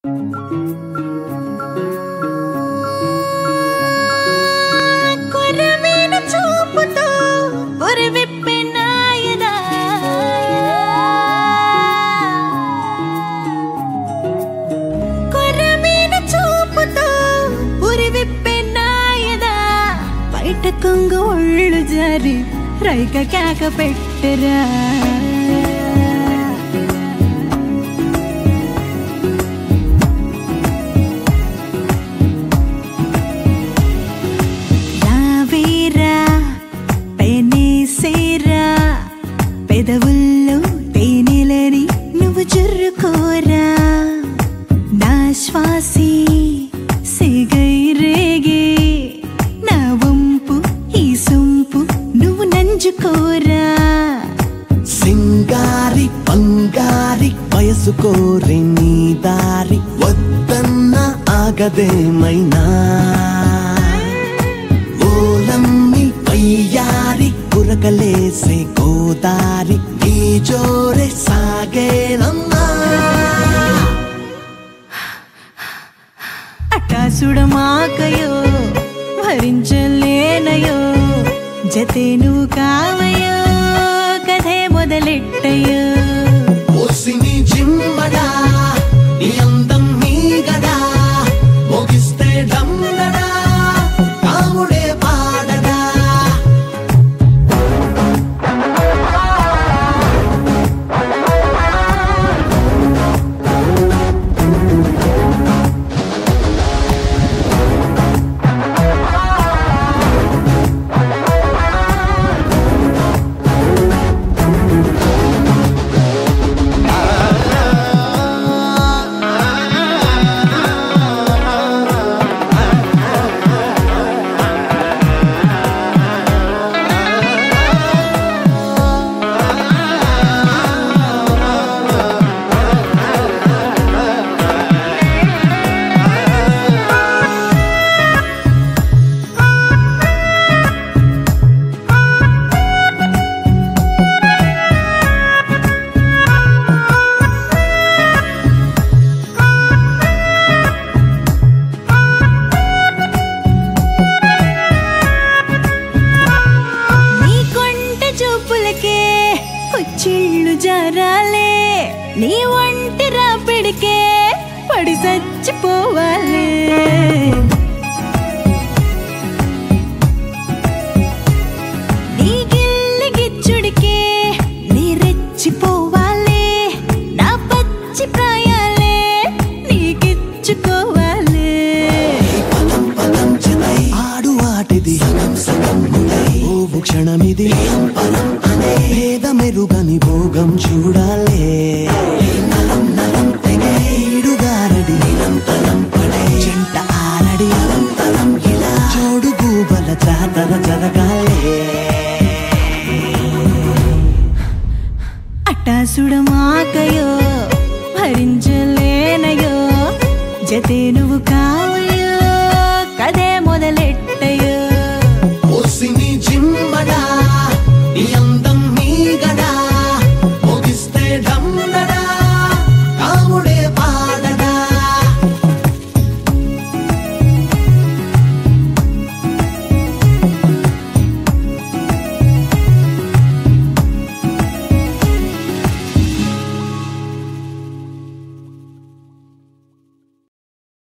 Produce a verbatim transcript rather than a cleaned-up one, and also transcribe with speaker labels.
Speaker 1: కొరమీన చూపుతో ఉరివిప్పినాయదా కొరమీన చూపుతో ఉరివిప్పినాయదా బయట కొంగు ఒళ్ళు జారి రైక కేక పెట్టరా పెదవుల్లో తేనెలని నువ్వు చుర్రుకోరా నా శ్వాసే సిగై రేగే నా వంపు ఈ సొంపు నువ్వు నంజుకోరా
Speaker 2: సింగారి బంగారి వయసు కోరి నీ దారి వద్దన్న ఆగదేమైనా ఓలమ్మి పయ్యారి పురకలేసే గోదారి నీ జోరే సాగేనమ్మా
Speaker 1: అటాసుడమాకయో భరించలేనయో జతే నువ్వు కావయో కథే మొదలెట్టయో
Speaker 2: ఓసిని జిమ్మడా నీ అందం నీ గదా మోగిస్తే డమ్మడా కాముడే పాడడా చిళ్ళు జరాలే నీ ఒంటి రాపిడికే పడి చచ్చిపోవాలే నీ గిల్లి గిచ్చుడికే నీ రెచ్చిపోవాలే నా పచ్చి ప్రాయాలే నీకిచ్చుకోవాలే పదం పదం జనై ఆడు ఆటిది సగం సగం ఓ క్షణమిది పదం అనే భేదమెరుగని భోగం చూడాలే నలం నలం తెగే ఈడుగారడి నిరంతరం పడే చెంట ఆరడి అనంతరం ఇలా చోడు గూబల జాతర జరగాలే
Speaker 1: అటాసుడమాకయో భరించలేనయో జతే నువ్వు కావు